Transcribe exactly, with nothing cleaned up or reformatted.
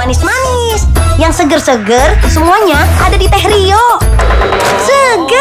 manis-manis. Yang seger-seger semuanya ada di Teh Rio. Seger.